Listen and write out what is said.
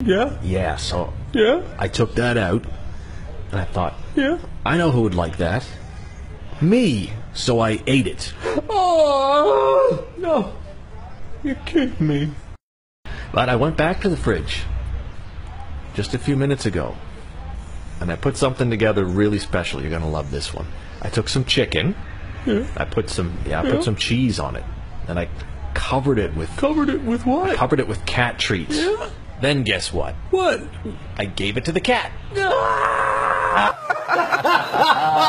Yeah? Yeah, so Yeah? I took that out, and I thought, Yeah? I know who would like that. Me. So I ate it. Oh, no. You're kidding me. But I went back to the fridge just a few minutes ago, and I put something together really special. You're gonna love this one. I took some chicken. Yeah. I put some cheese on it, and I covered it with Covered it with what? covered it with cat treats. Yeah? Then guess what? What? I gave it to the cat.